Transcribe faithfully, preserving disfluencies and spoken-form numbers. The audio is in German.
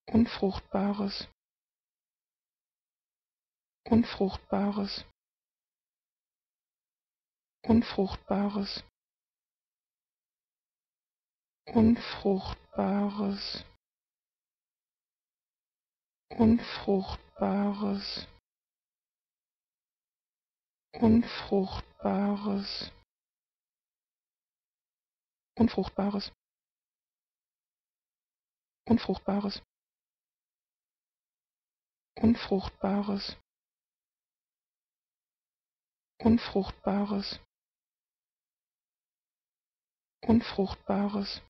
Unfruchtbares, Unfruchtbares, Unfruchtbares, Unfruchtbares, Unfruchtbares, Unfruchtbares, Unfruchtbares, Unfruchtbares, Unfruchtbares, Unfruchtbares, Unfruchtbares,